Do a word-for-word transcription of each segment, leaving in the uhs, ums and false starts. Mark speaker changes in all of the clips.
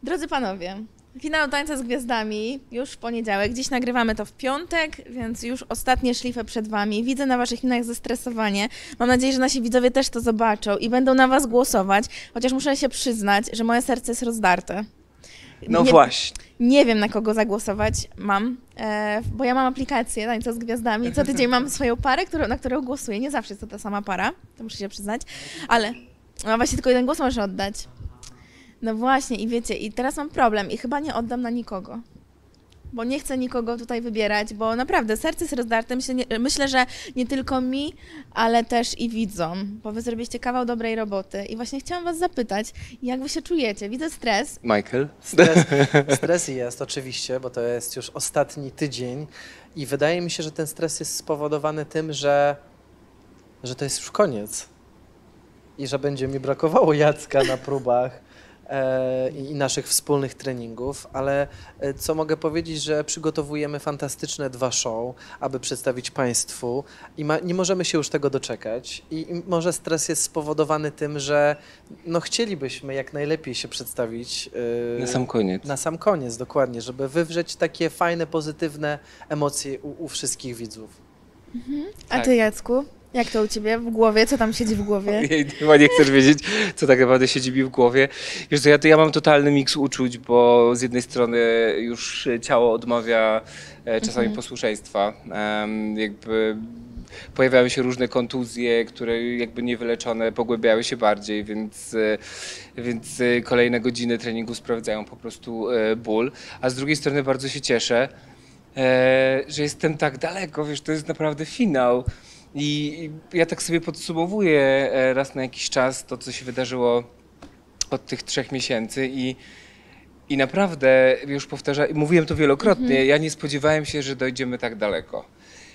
Speaker 1: Drodzy panowie, finał Tańca z Gwiazdami już w poniedziałek. Dziś nagrywamy to w piątek, więc już ostatnie szlify przed wami. Widzę na waszych minach zestresowanie. Mam nadzieję, że nasi widzowie też to zobaczą i będą na was głosować, chociaż muszę się przyznać, że moje serce jest rozdarte.
Speaker 2: No
Speaker 1: nie,
Speaker 2: właśnie.
Speaker 1: Nie wiem, na kogo zagłosować mam, e, bo ja mam aplikację Tańca z Gwiazdami. Co tydzień mam swoją parę, którą, na którą głosuję. Nie zawsze jest to ta sama para, to muszę się przyznać, ale no właśnie tylko jeden głos możesz oddać. No właśnie i wiecie, i teraz mam problem i chyba nie oddam na nikogo, bo nie chcę nikogo tutaj wybierać, bo naprawdę serce jest rozdarte. Myślę, nie, myślę, że nie tylko mi, ale też i widzom, bo wy zrobiliście kawał dobrej roboty i właśnie chciałam was zapytać, jak wy się czujecie? Widzę stres.
Speaker 2: Michael?
Speaker 3: Stres, stres jest oczywiście, bo to jest już ostatni tydzień i wydaje mi się, że ten stres jest spowodowany tym, że, że to jest już koniec i że będzie mi brakowało Jacka na próbach e, i naszych wspólnych treningów, ale e, co mogę powiedzieć, że przygotowujemy fantastyczne dwa show, aby przedstawić Państwu i ma, nie możemy się już tego doczekać i, i może stres jest spowodowany tym, że no chcielibyśmy jak najlepiej się przedstawić e,
Speaker 2: Na sam koniec.
Speaker 3: na sam koniec, dokładnie, żeby wywrzeć takie fajne, pozytywne emocje u, u wszystkich widzów.
Speaker 1: A
Speaker 2: Tak.
Speaker 1: ty, Jacku? Jak to u ciebie w głowie? Co tam siedzi w głowie?
Speaker 2: Jej, chyba nie chcesz wiedzieć, co tak naprawdę siedzi mi w głowie. Wiesz co, ja, ja mam totalny miks uczuć, bo z jednej strony już ciało odmawia e, czasami
Speaker 1: Mhm.
Speaker 2: posłuszeństwa. Em, jakby pojawiały się różne kontuzje, które jakby niewyleczone pogłębiały się bardziej, więc, e, więc e, kolejne godziny treningu sprawdzają po prostu e, ból. A z drugiej strony bardzo się cieszę, e, że jestem tak daleko, wiesz, to jest naprawdę finał. I ja tak sobie podsumowuję e, raz na jakiś czas to, co się wydarzyło od tych trzech miesięcy i, i naprawdę, już powtarzam, mówiłem to wielokrotnie, ja nie spodziewałem się, że dojdziemy tak daleko.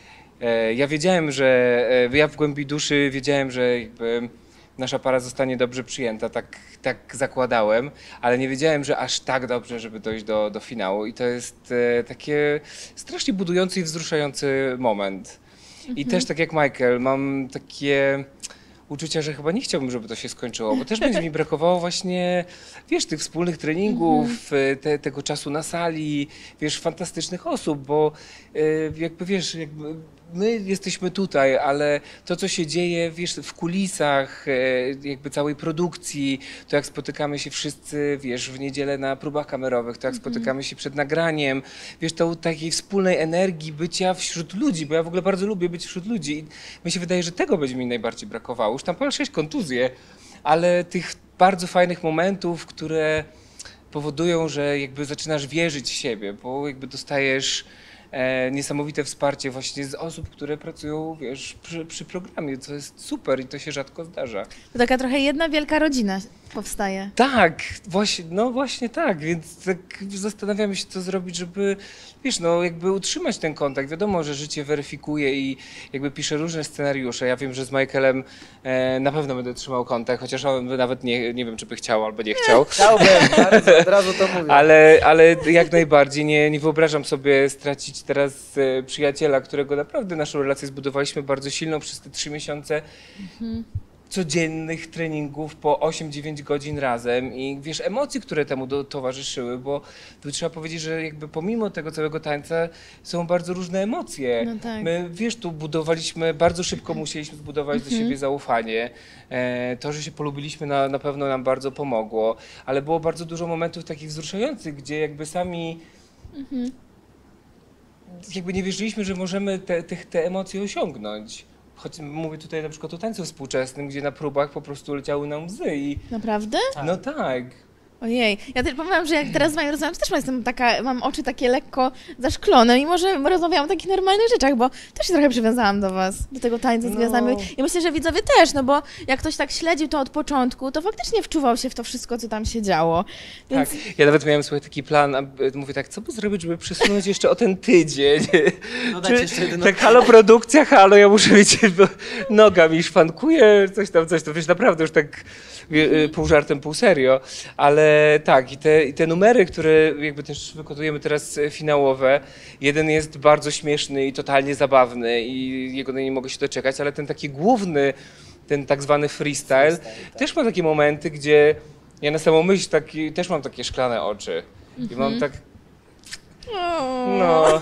Speaker 2: E, Ja wiedziałem, że, e, ja w głębi duszy wiedziałem, że jakby nasza para zostanie dobrze przyjęta, tak, tak zakładałem, ale nie wiedziałem, że aż tak dobrze, żeby dojść do, do finału i to jest e, takie strasznie budujący i wzruszający moment. I też tak jak Michael, mam takie uczucia, że chyba nie chciałbym, żeby to się skończyło, bo też będzie mi brakowało właśnie, wiesz, tych wspólnych treningów, te, tego czasu na sali, wiesz, fantastycznych osób, bo y, jakby wiesz, jakby my jesteśmy tutaj, ale to, co się dzieje, wiesz, w kulisach y, jakby całej produkcji, to jak spotykamy się wszyscy, wiesz, w niedzielę na próbach kamerowych, to jak spotykamy się przed nagraniem, wiesz, to takiej wspólnej energii bycia wśród ludzi, bo ja w ogóle bardzo lubię być wśród ludzi i mi się wydaje, że tego będzie mi najbardziej brakowało. Już tam parę sześć kontuzje, ale tych bardzo fajnych momentów, które powodują, że jakby zaczynasz wierzyć w siebie, bo jakby dostajesz e, niesamowite wsparcie właśnie z osób, które pracują, wiesz, przy, przy programie, co jest super i to się rzadko zdarza.
Speaker 1: To taka trochę jedna wielka rodzina powstaje.
Speaker 2: Tak, właśnie, no właśnie tak, więc tak zastanawiamy się, co zrobić, żeby, wiesz, no jakby utrzymać ten kontakt. Wiadomo, że życie weryfikuje i jakby pisze różne scenariusze. Ja wiem, że z Michaelem e, na pewno będę trzymał kontakt, chociaż on by nawet nie, nie wiem, czy by chciał albo nie chciał.
Speaker 3: Chciałbym, bardzo, od razu to mówię.
Speaker 2: Ale, ale jak najbardziej nie, nie wyobrażam sobie stracić teraz e, przyjaciela, którego naprawdę naszą relację zbudowaliśmy bardzo silną przez te trzy miesiące. Codziennych treningów po osiem dziewięć godzin razem i wiesz, emocji, które temu do, towarzyszyły, bo tu trzeba powiedzieć, że jakby pomimo tego całego tańca są bardzo różne emocje.
Speaker 1: No tak.
Speaker 2: My, wiesz, tu budowaliśmy, bardzo szybko musieliśmy zbudować do siebie zaufanie. E, to, że się polubiliśmy na, na pewno nam bardzo pomogło, ale było bardzo dużo momentów takich wzruszających, gdzie jakby sami jakby nie wierzyliśmy, że możemy te, te, te emocje osiągnąć. Choć mówię tutaj na przykład o tańcu współczesnym, gdzie na próbach po prostu leciały nam łzy i
Speaker 1: Naprawdę?
Speaker 2: no tak.
Speaker 1: Ojej, ja też powiem, że jak teraz z wami rozmawiam, to też jestem taka, mam oczy takie lekko zaszklone, mimo że rozmawiałam o takich normalnych rzeczach, bo też się trochę przywiązałam do was, do tego tańca z
Speaker 2: No.
Speaker 1: gwiazdami. I myślę, że widzowie też, no bo jak ktoś tak śledził to od początku, to faktycznie wczuwał się w to wszystko, co tam się działo. Więc
Speaker 2: Tak, ja nawet miałem sobie taki plan, aby, mówię tak, co by zrobić, żeby przesunąć jeszcze o ten tydzień?
Speaker 3: Dodać
Speaker 2: Czy,
Speaker 3: jeszcze jeden
Speaker 2: tak, halo produkcja, halo, ja muszę mieć, bo noga mi szwankuje, coś tam, coś tam, wiesz, naprawdę już tak wie, pół żartem, pół serio, ale tak, i te, i te numery, które jakby też wykonujemy teraz finałowe, jeden jest bardzo śmieszny i totalnie zabawny i jego nie mogę się doczekać, ale ten taki główny, ten tak zwany freestyle,
Speaker 3: Freestyle, tak.
Speaker 2: też ma takie momenty, gdzie Ja na samą myśl taki, też mam takie szklane oczy. I mam tak,
Speaker 1: O,
Speaker 2: no...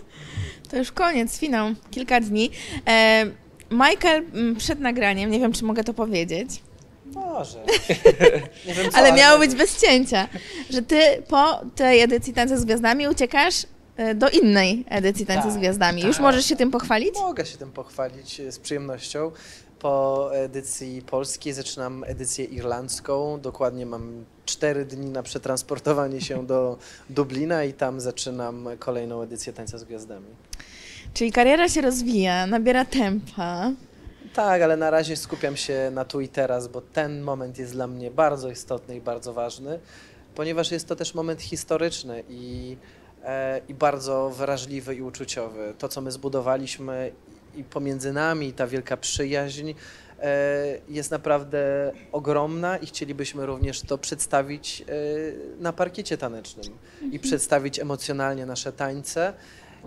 Speaker 1: To już koniec, finał, kilka dni. E, Michael m, przed nagraniem, nie wiem, czy mogę to powiedzieć,
Speaker 3: Może. Nie wiem co,
Speaker 1: ale miało
Speaker 3: może.
Speaker 1: być bez cięcia, że ty po tej edycji Tańca z Gwiazdami uciekasz e, do innej edycji Tańca z
Speaker 3: Tak,
Speaker 1: Gwiazdami. Już
Speaker 3: tak.
Speaker 1: możesz się tym pochwalić?
Speaker 3: Mogę się tym pochwalić z przyjemnością. Po edycji polskiej zaczynam edycję irlandzką. Dokładnie mam cztery dni na przetransportowanie się do Dublina i tam zaczynam kolejną edycję Tańca z Gwiazdami.
Speaker 1: Czyli kariera się rozwija, nabiera tempa.
Speaker 3: Tak, ale na razie skupiam się na tu i teraz, bo ten moment jest dla mnie bardzo istotny i bardzo ważny, ponieważ jest to też moment historyczny i, e, i bardzo wrażliwy i uczuciowy. To, co my zbudowaliśmy i pomiędzy nami, ta wielka przyjaźń e, jest naprawdę ogromna i chcielibyśmy również to przedstawić e, na parkiecie tanecznym i przedstawić emocjonalnie nasze tańce.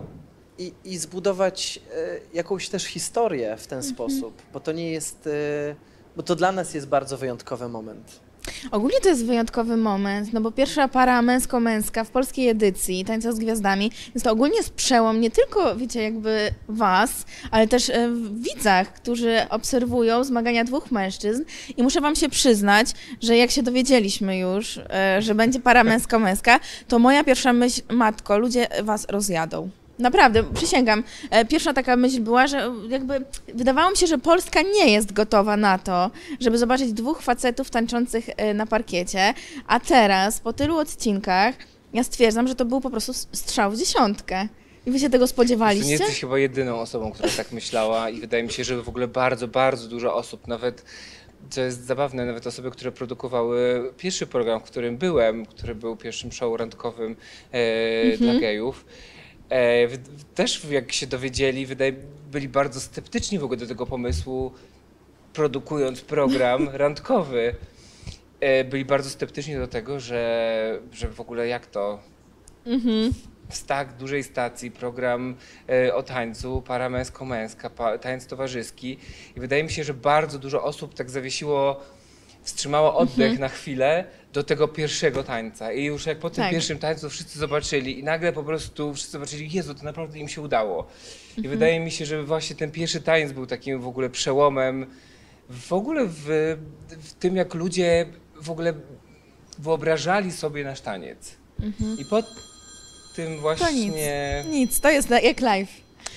Speaker 3: I, i zbudować e, jakąś też historię w ten sposób, bo to nie jest, e, bo to dla nas jest bardzo wyjątkowy moment.
Speaker 1: Ogólnie to jest wyjątkowy moment, no bo pierwsza para męsko-męska w polskiej edycji Tańca z Gwiazdami, więc to ogólnie jest przełom nie tylko, wiecie, jakby was, ale też e, w widzach, którzy obserwują zmagania dwóch mężczyzn i muszę wam się przyznać, że jak się dowiedzieliśmy już, e, że będzie para męsko-męska, to moja pierwsza myśl, matko, ludzie was rozjadą. Naprawdę, przysięgam. E, Pierwsza taka myśl była, że jakby wydawało mi się, że Polska nie jest gotowa na to, żeby zobaczyć dwóch facetów tańczących e, na parkiecie, a teraz, po tylu odcinkach, ja stwierdzam, że to był po prostu s- strzał w dziesiątkę. I wy się tego
Speaker 2: Nie
Speaker 1: spodziewaliście?
Speaker 2: jesteś chyba jedyną osobą, która tak myślała i wydaje mi się, że w ogóle bardzo, bardzo dużo osób, nawet, co jest zabawne, nawet osoby, które produkowały pierwszy program, w którym byłem, który był pierwszym show randkowym e, dla gejów, E, w- w- też jak się dowiedzieli, wydaje, byli bardzo sceptyczni w ogóle do tego pomysłu, produkując program randkowy. E, byli bardzo sceptyczni do tego, że, że w ogóle jak to
Speaker 1: Mhm.
Speaker 2: z tak dużej stacji program e, o tańcu, para męsko-męska, pa, tańc towarzyski. I wydaje mi się, że bardzo dużo osób tak zawiesiło, wstrzymało oddech na chwilę do tego pierwszego tańca. I już jak po tym
Speaker 1: Tak.
Speaker 2: pierwszym tańcu wszyscy zobaczyli i nagle po prostu wszyscy zobaczyli, Jezu, to naprawdę im się udało. I wydaje mi się, że właśnie ten pierwszy taniec był takim w ogóle przełomem w ogóle w, w tym, jak ludzie w ogóle wyobrażali sobie nasz taniec. I po tym właśnie...
Speaker 1: Nic, to jest jak live.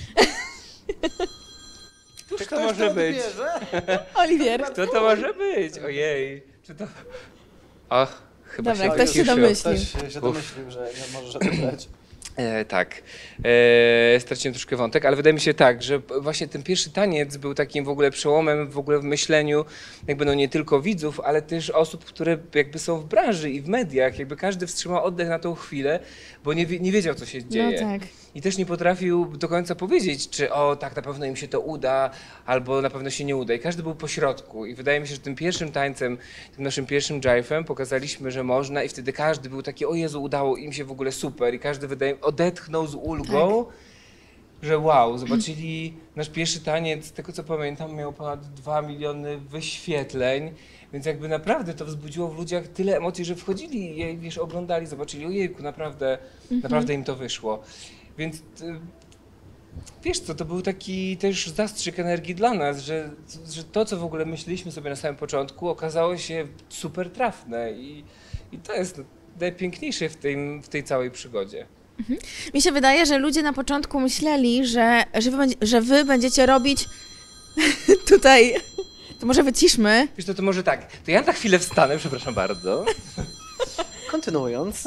Speaker 2: Cóż to może być?
Speaker 1: Oliwier.
Speaker 2: Kto to może być? Ojej, czy to... Ach, chyba
Speaker 1: Dobra,
Speaker 2: się
Speaker 1: ktoś się
Speaker 2: wyciszył.
Speaker 1: domyślił.
Speaker 3: Ktoś się domyślił, że nie możesz odebrać.
Speaker 2: E, tak, e, straciłem troszkę wątek, ale wydaje mi się tak, że p- właśnie ten pierwszy taniec był takim w ogóle przełomem w ogóle w myśleniu jakby no nie tylko widzów, ale też osób, które jakby są w branży i w mediach, jakby każdy wstrzymał oddech na tą chwilę, bo nie, wie- nie wiedział, co się dzieje.
Speaker 1: No tak.
Speaker 2: I też nie potrafił do końca powiedzieć, czy o tak na pewno im się to uda, albo na pewno się nie uda. I każdy był po środku. I wydaje mi się, że tym pierwszym tańcem, tym naszym pierwszym jive'em pokazaliśmy, że można i wtedy każdy był taki, o Jezu, udało im się w ogóle super. I każdy wydaje, odetchnął z ulgą, że wow, zobaczyli nasz pierwszy taniec, z tego co pamiętam, miał ponad dwa miliony wyświetleń. Więc jakby naprawdę to wzbudziło w ludziach tyle emocji, że wchodzili i wiesz, oglądali, zobaczyli, ojejku, naprawdę, naprawdę im to wyszło. Więc y, wiesz co, to był taki też zastrzyk energii dla nas, że, że to, co w ogóle myśleliśmy sobie na samym początku, okazało się super trafne i, i to jest najpiękniejsze w, tym, w tej całej przygodzie.
Speaker 1: Mi się wydaje, że ludzie na początku myśleli, że, że, wy, będzie- że wy będziecie robić tutaj... To może wyciszmy.
Speaker 2: Wiesz to, to może tak, to ja na chwilę wstanę, przepraszam bardzo.
Speaker 3: Kontynuując,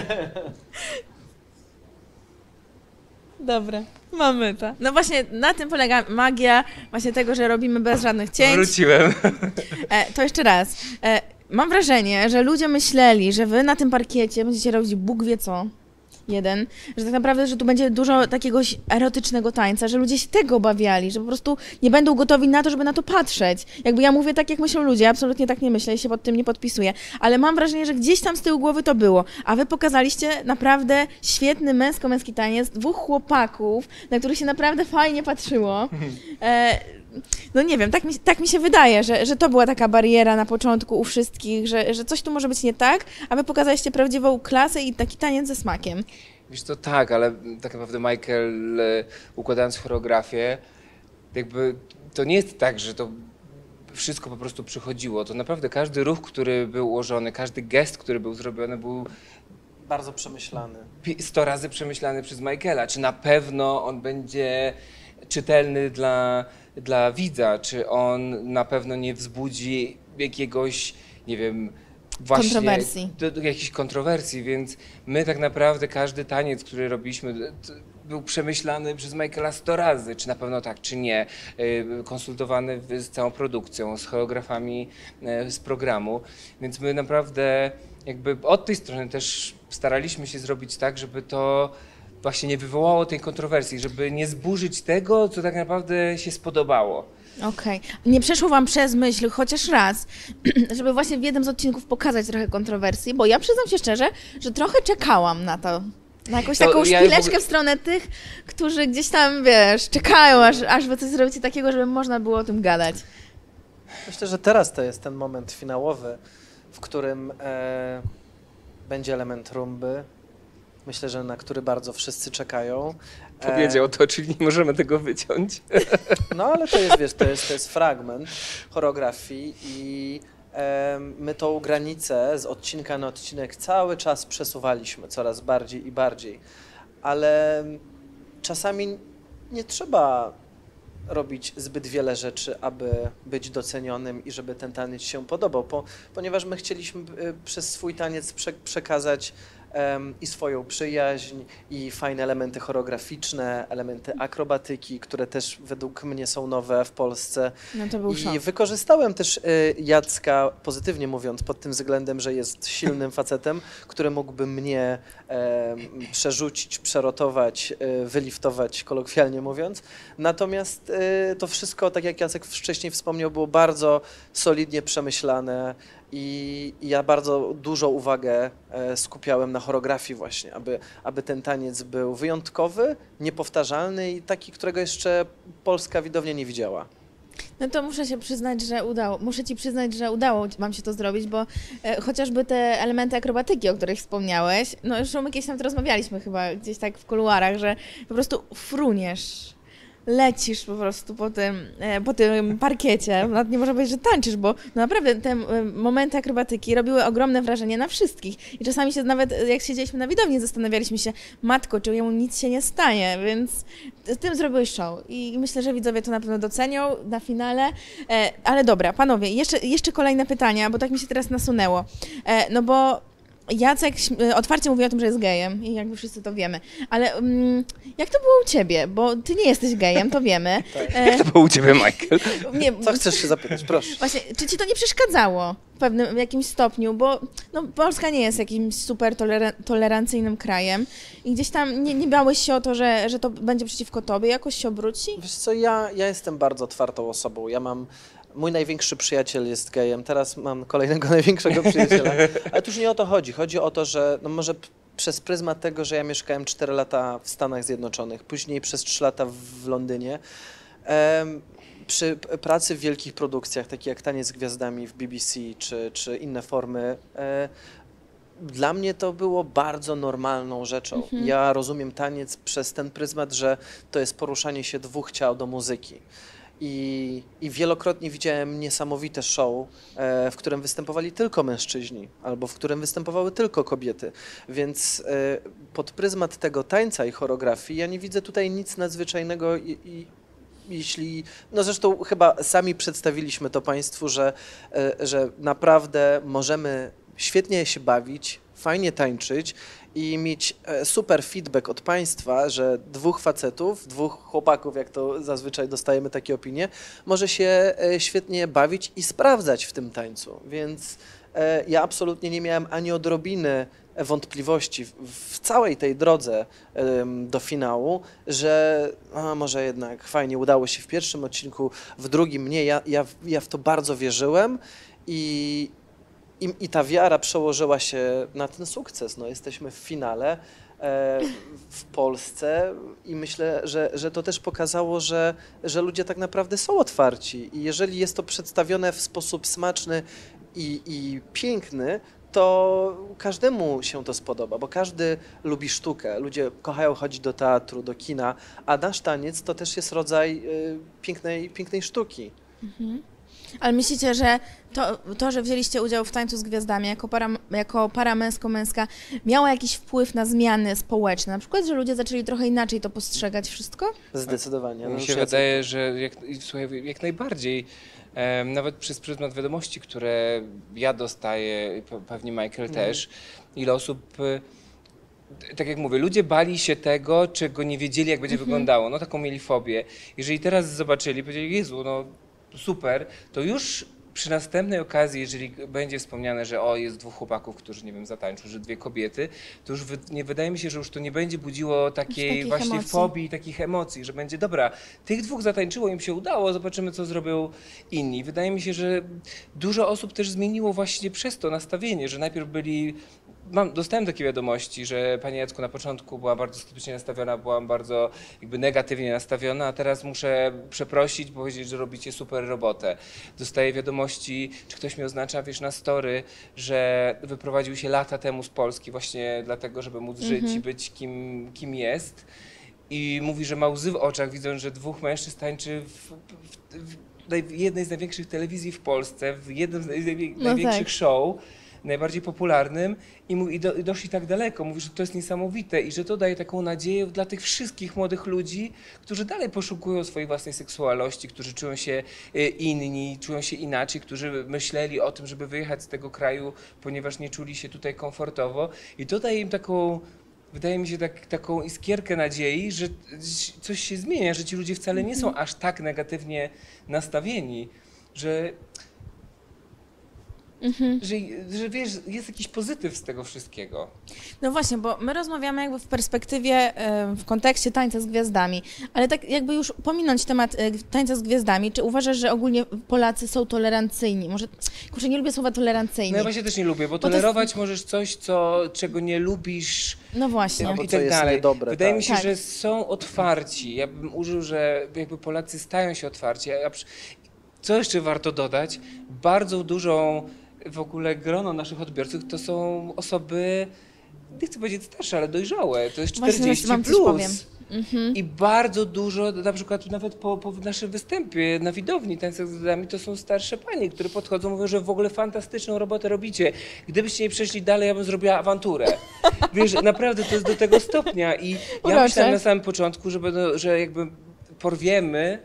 Speaker 1: Dobra, mamy to. No właśnie na tym polega magia właśnie tego, że robimy bez żadnych cięć.
Speaker 2: Wróciłem.
Speaker 1: E, to jeszcze raz. E, mam wrażenie, że ludzie myśleli, że wy na tym parkiecie będziecie robić Bóg wie co. Jeden, że tak naprawdę, że tu będzie dużo takiego erotycznego tańca, że ludzie się tego obawiali, że po prostu nie będą gotowi na to, żeby na to patrzeć. Jakby ja mówię tak, jak myślą ludzie, absolutnie tak nie myślę i się pod tym nie podpisuję, ale mam wrażenie, że gdzieś tam z tyłu głowy to było, a wy pokazaliście naprawdę świetny męsko-męski taniec, dwóch chłopaków, na których się naprawdę fajnie patrzyło. E, no nie wiem, tak mi, tak mi się wydaje, że, że to była taka bariera na początku u wszystkich, że, że coś tu może być nie tak, a wy pokazaliście prawdziwą klasę i taki taniec ze smakiem.
Speaker 2: Wiesz to tak, ale tak naprawdę Michael, e, układając choreografię, jakby to nie jest tak, że to wszystko po prostu przychodziło. To naprawdę każdy ruch, który był ułożony, każdy gest, który był zrobiony, był
Speaker 3: Bardzo przemyślany.
Speaker 2: pi- sto razy przemyślany przez Michaela. Czy na pewno on będzie czytelny dla, dla widza, czy on na pewno nie wzbudzi jakiegoś, nie wiem, właśnie
Speaker 1: Kontrowersji.
Speaker 2: Do, do jakichś kontrowersji, więc my tak naprawdę każdy taniec, który robiliśmy, t- był przemyślany przez Michaela sto razy, czy na pewno tak, czy nie, y, konsultowany w- z całą produkcją, z choreografami y, z programu, więc my naprawdę jakby od tej strony też staraliśmy się zrobić tak, żeby to właśnie nie wywołało tej kontrowersji, żeby nie zburzyć tego, co tak naprawdę się spodobało.
Speaker 1: Okej. Nie przeszło wam przez myśl chociaż raz, żeby właśnie w jednym z odcinków pokazać trochę kontrowersji, bo ja przyznam się szczerze, że trochę czekałam na to. Na jakąś
Speaker 2: To
Speaker 1: taką
Speaker 2: ja
Speaker 1: szpileczkę
Speaker 2: w ogóle-
Speaker 1: w stronę tych, którzy gdzieś tam, wiesz, czekają, aż, aż wy coś zrobicie takiego, żeby można było o tym gadać.
Speaker 3: Myślę, że teraz to jest ten moment finałowy, w którym e, będzie element rumby. Myślę, że na który bardzo wszyscy czekają. E,
Speaker 2: Powiedział to, czyli nie możemy tego wyciąć.
Speaker 3: No ale to jest, wiesz, to jest, to jest fragment choreografii i e, my tą granicę z odcinka na odcinek cały czas przesuwaliśmy coraz bardziej i bardziej. Ale czasami nie trzeba robić zbyt wiele rzeczy, aby być docenionym i żeby ten taniec się podobał, po, ponieważ my chcieliśmy y, przez swój taniec prze, przekazać em, i swoją przyjaźń, i fajne elementy choreograficzne, elementy akrobatyki, które też według mnie są nowe w Polsce.
Speaker 1: No to był szok.
Speaker 3: I wykorzystałem też y, Jacka, pozytywnie mówiąc, pod tym względem, że jest silnym facetem, który mógłby mnie em, przerzucić, przerotować, y, wyliftować, kolokwialnie mówiąc. Natomiast y, to wszystko, tak jak Jacek wcześniej wspomniał, było bardzo solidnie przemyślane i i ja bardzo dużą uwagę e, skupiałem na choreografii właśnie, aby, aby ten taniec był wyjątkowy, niepowtarzalny i taki, którego jeszcze polska widownia nie widziała.
Speaker 1: No to muszę się przyznać, że udało, muszę ci przyznać, że udało wam się to zrobić, bo e, chociażby te elementy akrobatyki, o których wspomniałeś, no już kiedyś tam to rozmawialiśmy chyba gdzieś tak w kuluarach, że po prostu fruniesz, lecisz po prostu po tym, e, po tym parkiecie, nawet nie można powiedzieć, że tańczysz, bo no naprawdę te e, momenty akrobatyki robiły ogromne wrażenie na wszystkich i czasami się nawet, e, jak siedzieliśmy na widowni, zastanawialiśmy się, matko, czy jemu nic się nie stanie, więc z tym zrobiłeś show i myślę, że widzowie to na pewno docenią na finale, e, ale dobra, panowie, jeszcze, jeszcze kolejne pytania, bo tak mi się teraz nasunęło, e, no bo Jacek śm- otwarcie mówi o tym, że jest gejem i jakby wszyscy to wiemy, ale mm, jak to było u ciebie, bo ty nie jesteś gejem, to wiemy. E,
Speaker 2: Jak to było u ciebie, Michael?
Speaker 1: nie,
Speaker 3: Co chcesz się zapytać? Proszę.
Speaker 1: Właśnie, czy ci to nie przeszkadzało w pewnym w jakimś stopniu, bo no, Polska nie jest jakimś super tolera- tolerancyjnym krajem i gdzieś tam nie, nie bałeś się o to, że, że to będzie przeciwko tobie, jakoś się obróci?
Speaker 3: Wiesz co, ja, ja jestem bardzo otwartą osobą. Ja mam, mój największy przyjaciel jest gejem, teraz mam kolejnego największego przyjaciela, ale tu już nie o to chodzi. Chodzi o to, że no może p- przez pryzmat tego, że ja mieszkałem cztery lata w Stanach Zjednoczonych, później przez trzy lata w Londynie, em, przy p- pracy w wielkich produkcjach, takich jak Taniec z Gwiazdami w B B C czy, czy inne formy, e, dla mnie to było bardzo normalną rzeczą.
Speaker 1: Mhm.
Speaker 3: Ja rozumiem taniec przez ten pryzmat, że to jest poruszanie się dwóch ciał do muzyki. I, I wielokrotnie widziałem niesamowite show, e, w którym występowali tylko mężczyźni, albo w którym występowały tylko kobiety. Więc e, pod pryzmat tego tańca i choreografii ja nie widzę tutaj nic nadzwyczajnego i, i jeśli, no zresztą chyba sami przedstawiliśmy to Państwu, że, e, że naprawdę możemy świetnie się bawić, fajnie tańczyć i mieć e, super feedback od Państwa, że dwóch facetów, dwóch chłopaków, jak to zazwyczaj dostajemy takie opinie, może się e, świetnie bawić i sprawdzać w tym tańcu. Więc e, ja absolutnie nie miałem ani odrobiny wątpliwości w, w całej tej drodze em, do finału, że a, może jednak fajnie udało się w pierwszym odcinku, w drugim nie. Ja, ja, ja w to bardzo wierzyłem i i, i ta wiara przełożyła się na ten sukces. No, jesteśmy w finale e, w Polsce i myślę, że, że to też pokazało, że, że ludzie tak naprawdę są otwarci i jeżeli jest to przedstawione w sposób smaczny i, i piękny, to każdemu się to spodoba, bo każdy lubi sztukę, ludzie kochają chodzić do teatru, do kina, a nasz taniec to też jest rodzaj y, pięknej, pięknej sztuki.
Speaker 1: Mhm. Ale myślicie, że to, to, że wzięliście udział w Tańcu z Gwiazdami jako para, jako para męsko-męska miało jakiś wpływ na zmiany społeczne? Na przykład, że ludzie zaczęli trochę inaczej to postrzegać wszystko?
Speaker 3: Zdecydowanie.
Speaker 2: Mi
Speaker 3: No,
Speaker 2: się
Speaker 3: już ja-
Speaker 2: wydaje, że jak, słuchaj, jak najbardziej. Em, Nawet przez pryzmat wiadomości, które ja dostaję, pe- pewnie Michael też, ile osób, y, tak jak mówię, ludzie bali się tego, czego nie wiedzieli, jak będzie wyglądało. No taką mieli fobię. Jeżeli teraz zobaczyli, powiedzieli, Jezu, no super, to już przy następnej okazji, jeżeli będzie wspomniane, że o, jest dwóch chłopaków, którzy, nie wiem, zatańczą, że dwie kobiety, to już wy, nie wydaje mi się, że już to nie będzie budziło takiej
Speaker 1: takich
Speaker 2: właśnie
Speaker 1: emocji.
Speaker 2: fobii, takich emocji, że będzie, dobra, tych dwóch zatańczyło, im się udało, zobaczymy, co zrobią inni. Wydaje mi się, że dużo osób też zmieniło właśnie przez to nastawienie, że najpierw byli. Mam, dostałem takie wiadomości, że Pani Jacku na początku była bardzo sceptycznie nastawiona, byłam bardzo jakby negatywnie nastawiona, a teraz muszę przeprosić, powiedzieć, że robicie super robotę. Dostaję wiadomości, czy ktoś mi oznacza, wiesz, na story, że wyprowadził się lata temu z Polski właśnie dlatego, żeby móc żyć i być kim, kim jest. I mówi, że ma łzy w oczach, widząc, że dwóch mężczyzn tańczy w, w, w naj- jednej z największych telewizji w Polsce, w jednym z najwie-
Speaker 1: No
Speaker 2: największych
Speaker 1: tak.
Speaker 2: show, najbardziej popularnym i, mu, i, do, i doszli tak daleko. Mówi, że to jest niesamowite i że to daje taką nadzieję dla tych wszystkich młodych ludzi, którzy dalej poszukują swojej własnej seksualności, którzy czują się e, inni, czują się inaczej, którzy myśleli o tym, żeby wyjechać z tego kraju, ponieważ nie czuli się tutaj komfortowo i to daje im taką, wydaje mi się, tak, taką iskierkę nadziei, że coś się zmienia, że ci ludzie wcale nie są aż tak negatywnie nastawieni, że
Speaker 1: Mhm.
Speaker 2: Że, że wiesz, jest jakiś pozytyw z tego wszystkiego.
Speaker 1: No właśnie, bo my rozmawiamy jakby w perspektywie, e, w kontekście Tańca z Gwiazdami, ale tak jakby już pominąć temat e, Tańca z Gwiazdami, czy uważasz, że ogólnie Polacy są tolerancyjni? Może, kurczę, nie lubię słowa tolerancyjni.
Speaker 2: No ja właśnie też nie lubię, bo
Speaker 1: to jest-
Speaker 2: tolerować możesz coś, co, czego nie lubisz
Speaker 1: No właśnie.
Speaker 3: Albo
Speaker 2: i
Speaker 3: co
Speaker 2: tak
Speaker 3: jest
Speaker 2: dalej.
Speaker 3: niedobre,
Speaker 2: Wydaje
Speaker 3: tak.
Speaker 2: mi się,
Speaker 1: Tak.
Speaker 2: że są otwarci. Ja bym użył, że jakby Polacy stają się otwarci. A przy- Co jeszcze warto dodać? Bardzo dużą w ogóle grono naszych odbiorców to są osoby, nie chcę powiedzieć starsze, ale dojrzałe. To jest
Speaker 1: Właśnie
Speaker 2: czterdzieści
Speaker 1: wam coś
Speaker 2: plus.
Speaker 1: powiem. Mhm.
Speaker 2: I bardzo dużo, na przykład nawet po, po naszym występie na widowni Tańca z Gwiazdami, to są starsze panie, które podchodzą, mówią, że w ogóle fantastyczną robotę robicie. Gdybyście nie przeszli dalej, ja bym zrobiła awanturę. Wiesz, naprawdę to jest do tego stopnia. I ja
Speaker 1: Urocze.
Speaker 2: myślałem na samym początku, że, będą, że jakby porwiemy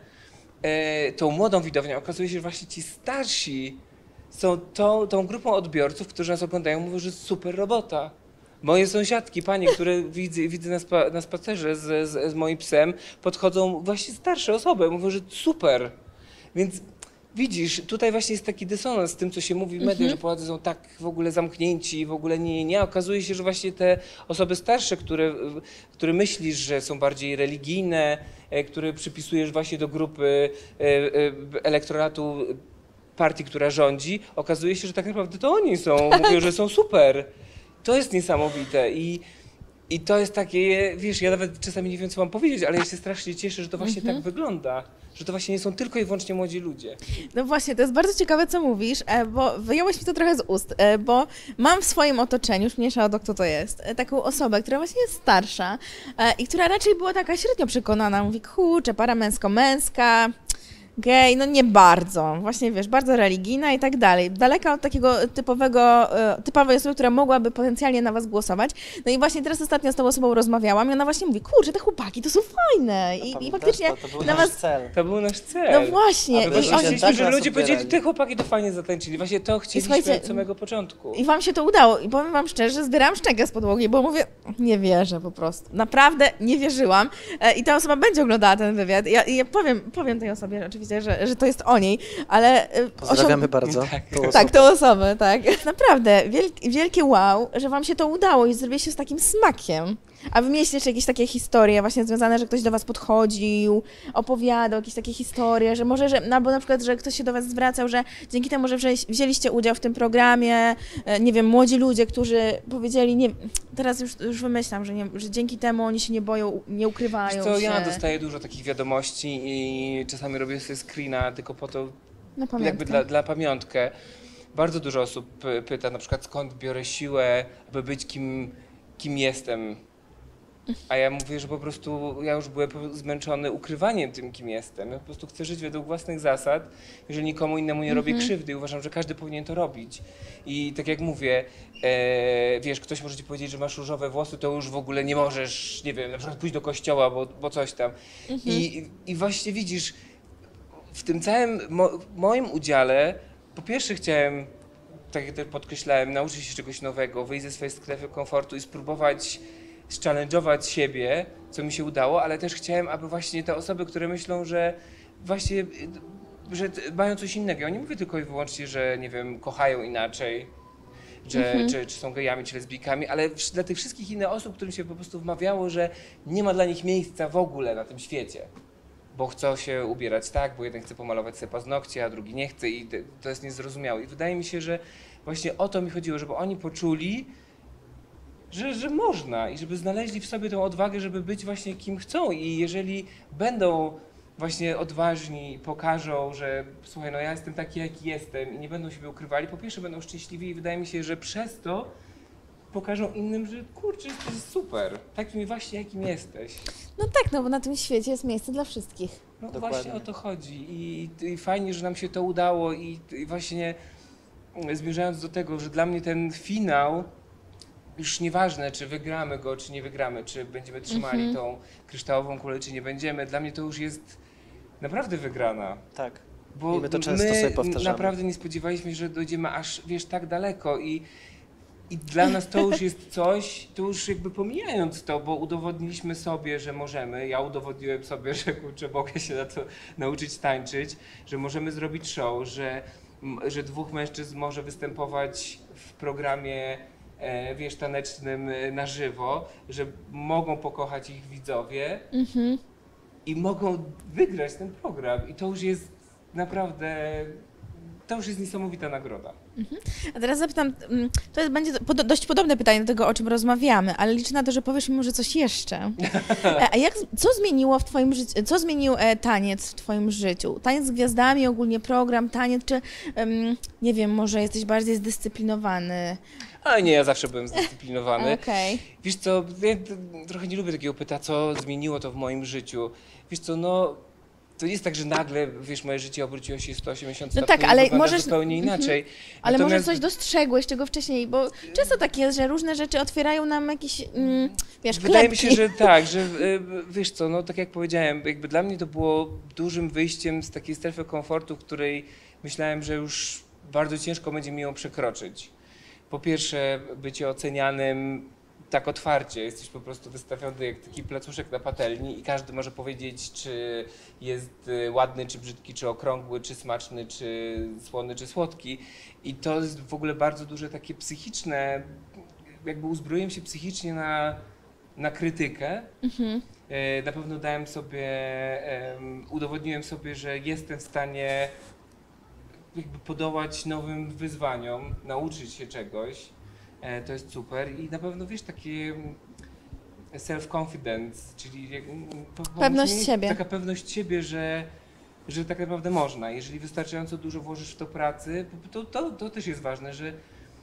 Speaker 2: e, tą młodą widownię. Okazuje się, że właśnie ci starsi są tą, tą grupą odbiorców, którzy nas oglądają, mówią, że super robota. Moje sąsiadki, panie, które widzę, widzę na, spa, na spacerze z, z, z moim psem, podchodzą właśnie starsze osoby, mówią, że super. Więc widzisz, tutaj właśnie jest taki dysonans z tym, co się mówi w mediach, że Polacy są tak w ogóle zamknięci, w ogóle nie, nie. Okazuje się, że właśnie te osoby starsze, które, które myślisz, że są bardziej religijne, e, które przypisujesz właśnie do grupy e, e, elektoratu partii, która rządzi, okazuje się, że tak naprawdę to oni są, mówią, że są super. To jest niesamowite i, i to jest takie, wiesz, ja nawet czasami nie wiem, co mam powiedzieć, ale ja się strasznie cieszę, że to właśnie tak wygląda, że to właśnie nie są tylko i wyłącznie młodzi ludzie.
Speaker 1: No właśnie, to jest bardzo ciekawe, co mówisz, e, bo wyjąłeś mi to trochę z ust, e, bo mam w swoim otoczeniu, już mniejsza o to, kto to jest, e, taką osobę, która właśnie jest starsza e, i która raczej była taka średnio przekonana. Mówi, kurczę, para męsko-męska, gej, no nie bardzo. Właśnie, wiesz, bardzo religijna i tak dalej. Daleka od takiego typowego, e, typowej osoby, która mogłaby potencjalnie na was głosować. No i właśnie teraz ostatnio z tą osobą rozmawiałam i ona właśnie mówi, kurczę, te chłopaki to są fajne. I, i
Speaker 3: Pamiętasz,
Speaker 1: faktycznie
Speaker 3: to, to był
Speaker 1: na
Speaker 3: nasz
Speaker 1: was...
Speaker 3: cel.
Speaker 2: To był nasz cel.
Speaker 1: No właśnie.
Speaker 3: A wy
Speaker 2: I
Speaker 3: byliście
Speaker 2: oni,
Speaker 3: tak
Speaker 2: chcieliśmy, że
Speaker 3: nas
Speaker 2: ludzie powiedzieli,
Speaker 3: odbierali.
Speaker 2: te chłopaki to fajnie zatańczyli. Właśnie to chcieliśmy
Speaker 1: słuchajcie,
Speaker 2: od samego początku.
Speaker 1: I wam się to udało. I powiem wam szczerze, że zbierałam szczękę z podłogi, bo mówię, nie wierzę po prostu. Naprawdę nie wierzyłam. E, I ta osoba będzie oglądała ten wywiad. Ja, ja powiem, powiem tej osobie oczywiście, oczywiście, że, że to jest o niej, ale... e,
Speaker 3: Pozdrawiamy
Speaker 1: osiąg-
Speaker 3: bardzo.
Speaker 2: Tak.
Speaker 3: tą osobę.
Speaker 1: Tak, tę osobę, tak. Naprawdę, wielk, wielkie wow, że wam się to udało i zrobiliście z takim smakiem. A wy mieliście jeszcze jakieś takie historie właśnie związane, że ktoś do was podchodził, opowiadał jakieś takie historie, że może, że, no, albo na przykład, że ktoś się do was zwracał, że dzięki temu, że wzięli- wzięliście udział w tym programie, e, nie wiem, młodzi ludzie, którzy powiedzieli, nie, teraz już, już wymyślam, że, nie, że dzięki temu oni się nie boją, nie ukrywają
Speaker 2: Wiesz co,
Speaker 1: się.
Speaker 2: ja dostaję dużo takich wiadomości i czasami robię sobie screena tylko po to,
Speaker 1: Na pamiątkę.
Speaker 2: jakby dla, dla pamiątkę. Bardzo dużo osób py- pyta na przykład, skąd biorę siłę, aby być kim, kim jestem. A ja mówię, że po prostu ja już byłem po- zmęczony ukrywaniem tym, kim jestem. Ja po prostu chcę żyć według własnych zasad, jeżeli nikomu innemu nie robię krzywdy i uważam, że każdy powinien to robić. I tak jak mówię, e, wiesz, ktoś może ci powiedzieć, że masz różowe włosy, to już w ogóle nie możesz, nie wiem, na przykład pójść do kościoła, bo, bo coś tam. I, I właśnie widzisz, w tym całym mo moim udziale, po pierwsze chciałem, tak jak też podkreślałem, nauczyć się czegoś nowego, wyjść ze swojej strefy komfortu i spróbować challenge'ować siebie, co mi się udało, ale też chciałem, aby właśnie te osoby, które myślą, że właśnie, że mają coś innego. Ja nie mówię tylko i wyłącznie, że nie wiem, kochają inaczej, że,
Speaker 1: Mhm.
Speaker 2: czy, czy są gejami, czy lesbijkami, ale wsz- dla tych wszystkich innych osób, którym się po prostu wmawiało, że nie ma dla nich miejsca w ogóle na tym świecie. Bo chcą się ubierać tak, bo jeden chce pomalować sobie paznokcie, a drugi nie chce i te- to jest niezrozumiałe. I wydaje mi się, że właśnie o to mi chodziło, żeby oni poczuli, że, że można i żeby znaleźli w sobie tę odwagę, żeby być właśnie kim chcą. I jeżeli będą właśnie odważni, pokażą, że słuchaj, no ja jestem taki, jaki jestem i nie będą siebie ukrywali, po pierwsze będą szczęśliwi i wydaje mi się, że przez to pokażą innym, że kurczę, jesteś super, takim właśnie jakim jesteś.
Speaker 1: No tak, no bo na tym świecie jest miejsce dla wszystkich.
Speaker 2: No
Speaker 3: Dokładnie.
Speaker 2: właśnie o to chodzi i, i fajnie, że nam się to udało i, i właśnie zmierzając do tego, że dla mnie ten finał, już nieważne czy wygramy go, czy nie wygramy, czy będziemy trzymali
Speaker 1: Mhm.
Speaker 2: tą kryształową kulę, czy nie będziemy, dla mnie to już jest naprawdę wygrana.
Speaker 3: Tak.
Speaker 2: Bo
Speaker 3: I my to często
Speaker 2: my
Speaker 3: sobie powtarzamy.
Speaker 2: naprawdę nie spodziewaliśmy się, że dojdziemy aż, wiesz, tak daleko i, i dla nas to już jest coś, to już jakby pomijając to, bo udowodniliśmy sobie, że możemy, ja udowodniłem sobie, że kurczę, mogę się na to nauczyć tańczyć, że możemy zrobić show, że, m- że dwóch mężczyzn może występować w programie, e, wiesz, tanecznym e, na żywo, że mogą pokochać ich widzowie
Speaker 1: Mhm.
Speaker 2: i mogą wygrać ten program i to już jest naprawdę, to już jest niesamowita nagroda.
Speaker 1: A teraz zapytam, mm, to jest, będzie do- pod, dość podobne pytanie do tego, o czym rozmawiamy, ale liczę na to, że powiesz mi może coś jeszcze. E, A jak, co zmieniło w twoim życiu, co zmienił e, taniec w twoim życiu? Taniec z gwiazdami, ogólnie program, taniec, czy em, nie wiem, może jesteś bardziej zdyscyplinowany?
Speaker 2: Ale nie, ja zawsze byłem zdyscyplinowany.
Speaker 1: Okej.
Speaker 2: Wiesz co, ja t- trochę nie lubię takiego pyta, co zmieniło to w moim życiu. Wiesz co, no, to jest tak, że nagle, wiesz, moje życie obróciło się sto osiemdziesiąt
Speaker 1: No
Speaker 2: stopni
Speaker 1: tak,
Speaker 2: i
Speaker 1: ale
Speaker 2: wygląda
Speaker 1: możesz-
Speaker 2: zupełnie
Speaker 1: mhm.
Speaker 2: inaczej.
Speaker 1: Ale może
Speaker 2: Natomiast-
Speaker 1: coś dostrzegłeś, czego wcześniej, bo często tak jest, że różne rzeczy otwierają nam jakieś, mm, wiesz,
Speaker 2: Wydaje mi
Speaker 1: klepki.
Speaker 2: się, że tak, że y, wiesz co, no tak jak powiedziałem, jakby dla mnie to było dużym wyjściem z takiej strefy komfortu, w której myślałem, że już bardzo ciężko będzie mi ją przekroczyć. Po pierwsze, bycie ocenianym tak otwarcie, jesteś po prostu wystawiony jak taki placuszek na patelni i każdy może powiedzieć, czy jest y, ładny, czy brzydki, czy okrągły, czy smaczny, czy słony, czy słodki. I to jest w ogóle bardzo duże takie psychiczne, jakby uzbroiłem się psychicznie na, na krytykę.
Speaker 1: Mhm.
Speaker 2: E, Na pewno dałem sobie, em, udowodniłem sobie, że jestem w stanie jakby podołać nowym wyzwaniom, nauczyć się czegoś. E, To jest super i na pewno wiesz, takie mm, self-confidence, czyli jak- mm, po- pomóż
Speaker 1: Pewność
Speaker 2: mi,
Speaker 1: siebie.
Speaker 2: taka pewność siebie, że, że tak naprawdę można. Jeżeli wystarczająco dużo włożysz w to pracy, to, to, to też jest ważne, że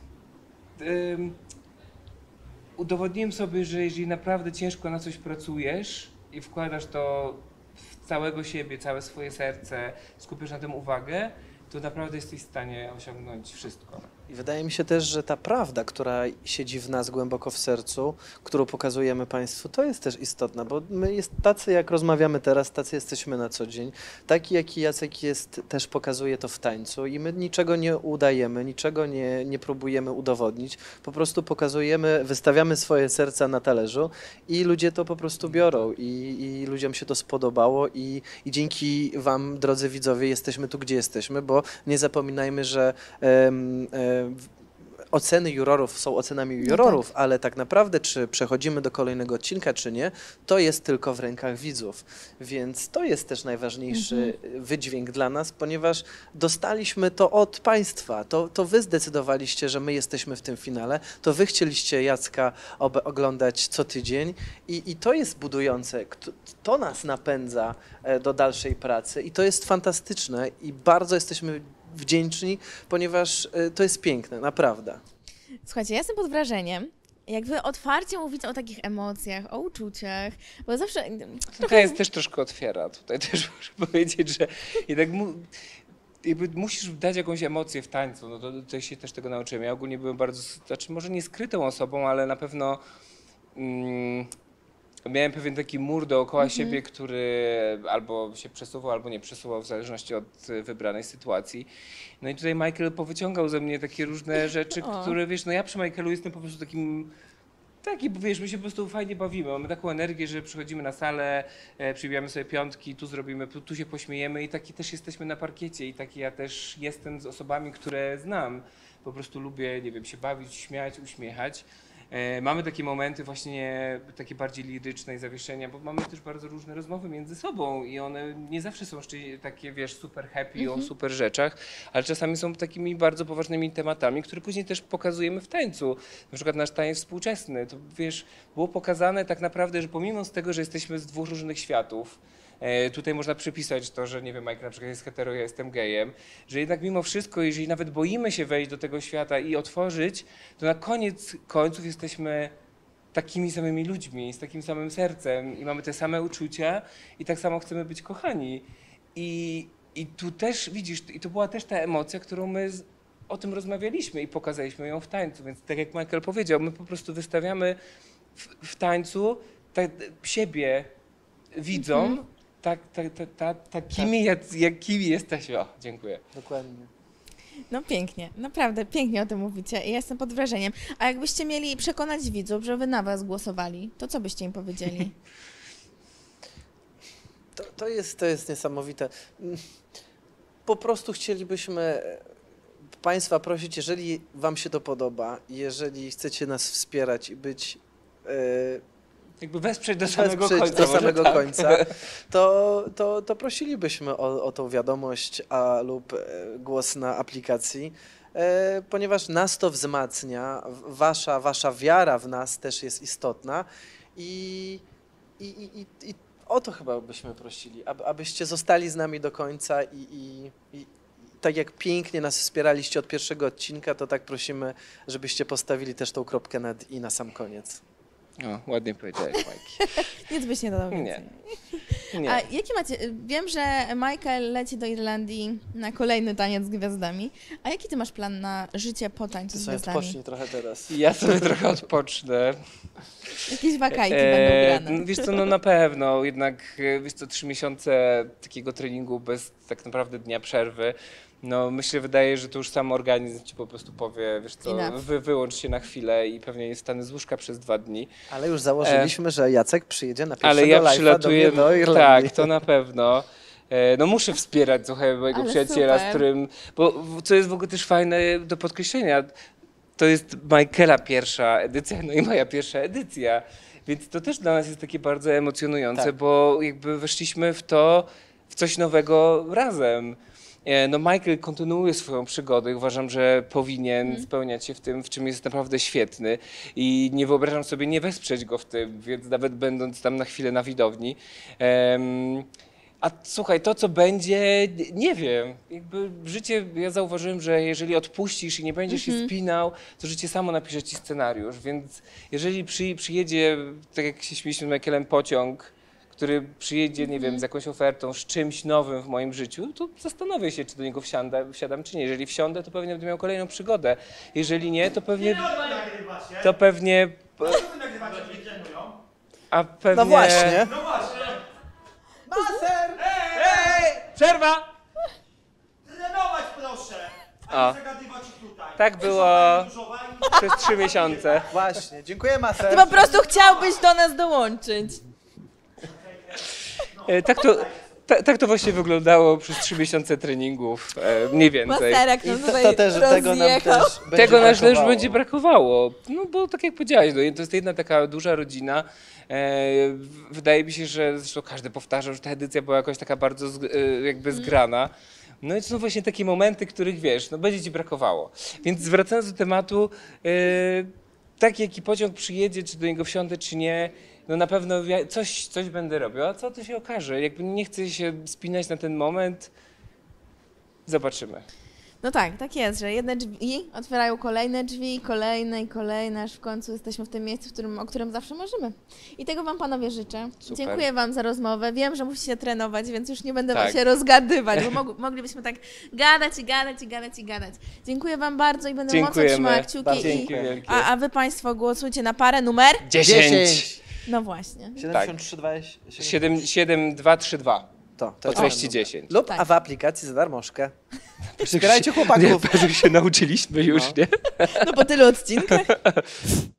Speaker 2: em, udowodniłem sobie, że jeżeli naprawdę ciężko na coś pracujesz i wkładasz to w całego siebie, całe swoje serce, skupiasz na tym uwagę, to naprawdę jesteś w stanie osiągnąć wszystko.
Speaker 3: I wydaje mi się też, że ta prawda, która siedzi w nas głęboko w sercu, którą pokazujemy Państwu, to jest też istotna, bo my jest tacy, jak rozmawiamy teraz, tacy jesteśmy na co dzień. Taki, jaki Jacek jest, też pokazuje to w tańcu i my niczego nie udajemy, niczego nie, nie próbujemy udowodnić. Po prostu pokazujemy, wystawiamy swoje serca na talerzu i ludzie to po prostu biorą i, i ludziom się to spodobało i, i dzięki Wam, drodzy widzowie, jesteśmy tu, gdzie jesteśmy, bo nie zapominajmy, że em, em, oceny jurorów są ocenami jurorów, no tak. Ale tak naprawdę, czy przechodzimy do kolejnego odcinka, czy nie, to jest tylko w rękach widzów. Więc to jest też najważniejszy mhm. wydźwięk dla nas, ponieważ dostaliśmy to od Państwa. To, to Wy zdecydowaliście, że my jesteśmy w tym finale. To Wy chcieliście Jacka oglądać co tydzień i, i to jest budujące. To nas napędza do dalszej pracy i to jest fantastyczne i bardzo jesteśmy wdzięczni, ponieważ to jest piękne, naprawdę.
Speaker 1: Słuchajcie, ja jestem pod wrażeniem, jak wy otwarcie mówicie o takich emocjach, o uczuciach, bo zawsze...
Speaker 2: Trochę jest też troszkę otwiera. Tutaj też muszę powiedzieć, że jednak mu, jakby musisz dać jakąś emocję w tańcu. No to tutaj się też tego nauczyłem. Ja ogólnie byłem bardzo, znaczy może nie skrytą osobą, ale na pewno mm, miałem pewien taki mur dookoła mm-hmm. siebie, który albo się przesuwał, albo nie przesuwał w zależności od wybranej sytuacji. No i tutaj Michael powyciągał ze mnie takie różne rzeczy, o. które wiesz, no ja przy Michaelu jestem po prostu takim, taki, wiesz, my się po prostu fajnie bawimy, mamy taką energię, że przychodzimy na salę, e, przybijamy sobie piątki, tu zrobimy, tu, tu się pośmiejemy i taki też jesteśmy na parkiecie i taki ja też jestem z osobami, które znam. Po prostu lubię, nie wiem, się bawić, śmiać, uśmiechać. E, mamy takie momenty właśnie takie bardziej liryczne i zawieszenia, bo mamy też bardzo różne rozmowy między sobą i one nie zawsze są takie, wiesz, super happy mm-hmm. o super rzeczach, ale czasami są takimi bardzo poważnymi tematami, które później też pokazujemy w tańcu. Na przykład nasz taniec współczesny, to wiesz, było pokazane tak naprawdę, że pomimo z tego, że jesteśmy z dwóch różnych światów, E, tutaj można przypisać to, że nie wiem, Mike na przykład jest hetero, ja jestem gejem, że jednak mimo wszystko, jeżeli nawet boimy się wejść do tego świata i otworzyć, to na koniec końców jesteśmy takimi samymi ludźmi, z takim samym sercem i mamy te same uczucia i tak samo chcemy być kochani. I, i tu też widzisz, i to była też ta emocja, którą my z, o tym rozmawialiśmy i pokazaliśmy ją w tańcu, więc tak jak Michael powiedział, my po prostu wystawiamy w, w tańcu ta, siebie widzom, mm-hmm. Tak, tak, tak, tak, takimi, jak, jakimi jesteśmy. O, dziękuję.
Speaker 3: Dokładnie.
Speaker 1: No pięknie, naprawdę pięknie o tym mówicie i ja jestem pod wrażeniem. A jakbyście mieli przekonać widzów, żeby na was głosowali, to co byście im powiedzieli?
Speaker 3: To, to, jest, to jest niesamowite. Po prostu chcielibyśmy Państwa prosić, jeżeli Wam się to podoba, jeżeli chcecie nas wspierać i być... Yy,
Speaker 2: Jakby wesprzeć do samego
Speaker 3: wesprzeć
Speaker 2: końca,
Speaker 3: do samego
Speaker 2: tak.
Speaker 3: końca, to, to, to prosilibyśmy o, o tą wiadomość a, lub e, głos na aplikacji, e, ponieważ nas to wzmacnia, wasza, wasza wiara w nas też jest istotna i, i, i, i o to chyba byśmy prosili, aby, abyście zostali z nami do końca i, i, i tak jak pięknie nas wspieraliście od pierwszego odcinka, to tak prosimy, żebyście postawili też tą kropkę nad i na sam koniec.
Speaker 2: O, ładnie powiedziałeś, Majki.
Speaker 1: Nic byś nie dodał więcej.
Speaker 2: Nie. Nie.
Speaker 1: A jaki macie, wiem, że Michael leci do Irlandii na kolejny taniec z gwiazdami, a jaki ty masz plan na życie po tańcu z gwiazdami?
Speaker 3: Odpocznij trochę teraz.
Speaker 2: Ja sobie trochę odpocznę.
Speaker 1: Jakieś wakajki
Speaker 2: e,
Speaker 1: będą grane.
Speaker 2: Wiesz co, no na pewno, jednak wiesz co, trzy miesiące takiego treningu bez tak naprawdę dnia przerwy, no myślę, wydaje, że to już sam organizm ci po prostu powie, wiesz co, wy, wyłącz się na chwilę i pewnie nie wstanę z łóżka przez dwa dni.
Speaker 3: Ale już założyliśmy, e, że Jacek przyjedzie na pierwszego
Speaker 2: ale ja
Speaker 3: live'a
Speaker 2: przylatuję,
Speaker 3: do, do Irlandii.
Speaker 2: Tak, to na pewno. E, no muszę wspierać trochę mojego
Speaker 1: ale
Speaker 2: przyjaciela,
Speaker 1: super.
Speaker 2: z którym, bo co jest w ogóle też fajne do podkreślenia, to jest Michaela pierwsza edycja, no i moja pierwsza edycja, więc to też dla nas jest takie bardzo emocjonujące, tak. Bo jakby weszliśmy w to, w coś nowego razem. No Michael kontynuuje swoją przygodę. Uważam, że powinien hmm. spełniać się w tym, w czym jest naprawdę świetny i nie wyobrażam sobie nie wesprzeć go w tym, więc nawet będąc tam na chwilę na widowni. Um, a słuchaj, to co będzie, nie wiem. Jakby życie, ja zauważyłem, że jeżeli odpuścisz i nie będziesz mm-hmm. się spinał, to życie samo napisze ci scenariusz, więc jeżeli przy, przyjedzie, tak jak się śmieliśmy z Michaelem, pociąg, który przyjedzie, nie wiem, z jakąś ofertą, z czymś nowym w moim życiu, to zastanowię się, czy do niego wsiądę, wsiadam, czy nie. Jeżeli wsiądę, to pewnie będę miał kolejną przygodę. Jeżeli nie, to pewnie... To pewnie... A pewnie...
Speaker 3: No właśnie.
Speaker 4: No właśnie!
Speaker 3: Maser!
Speaker 4: Ej!
Speaker 2: Przerwa!
Speaker 4: Trenować proszę!
Speaker 2: A.
Speaker 4: A nie zagadywać ich tutaj.
Speaker 2: Tak było przez trzy miesiące.
Speaker 3: Właśnie, dziękuję Maser.
Speaker 1: Ty po prostu chciałbyś do nas dołączyć.
Speaker 2: E, Tak to, ta, tak to właśnie wyglądało przez trzy miesiące treningów, e, mniej więcej.
Speaker 1: Maserek
Speaker 3: I
Speaker 1: nam
Speaker 3: to,
Speaker 1: tutaj
Speaker 3: to też, tego nam
Speaker 1: rozjechał.
Speaker 3: też będzie
Speaker 2: Tego nas też
Speaker 3: brakowało.
Speaker 2: będzie brakowało. No bo tak jak powiedziałeś, no, to jest jedna taka duża rodzina. E, w- wydaje mi się, że zresztą każdy powtarzał, że ta edycja była jakoś taka bardzo z, e, jakby zgrana. No i to są właśnie takie momenty, których wiesz, no będzie ci brakowało. Więc wracając do tematu, e, tak jaki pociąg przyjedzie, czy do niego wsiądę, czy nie, no na pewno ja- coś, coś będę robił, a co to się okaże? Jakby nie chcę się spinać na ten moment. Zobaczymy.
Speaker 1: No tak, tak jest, że jedne drzwi otwierają kolejne drzwi, kolejne i kolejne, aż w końcu jesteśmy w tym miejscu, w którym, o którym zawsze marzymy. I tego Wam, panowie, życzę.
Speaker 2: Super.
Speaker 1: Dziękuję Wam za rozmowę. Wiem, że musicie trenować, więc już nie będę
Speaker 2: Tak.
Speaker 1: się rozgadywać, bo mog- moglibyśmy tak gadać i gadać i gadać i gadać. Dziękuję Wam bardzo i będę mocno
Speaker 2: Dziękujemy.
Speaker 1: trzymała kciuki.
Speaker 3: Bardzo
Speaker 1: I,
Speaker 3: dziękuję.
Speaker 2: wielkie.
Speaker 1: a, a Wy Państwo głosujcie na parę numer?
Speaker 2: dziesięć.
Speaker 1: No właśnie.
Speaker 3: siedemdziesiąt trzy dwadzieścia
Speaker 2: siedem, siedem, dwa, trzy, dwa.
Speaker 3: To,
Speaker 2: To dwieście dziesięć.
Speaker 3: Lub,
Speaker 1: Tak.
Speaker 3: a w aplikacji za darmożkę. Wspierajcie chłopaków.
Speaker 2: Nie, się nauczyliśmy już,
Speaker 3: No.
Speaker 2: nie?
Speaker 1: No po tylu odcinkach.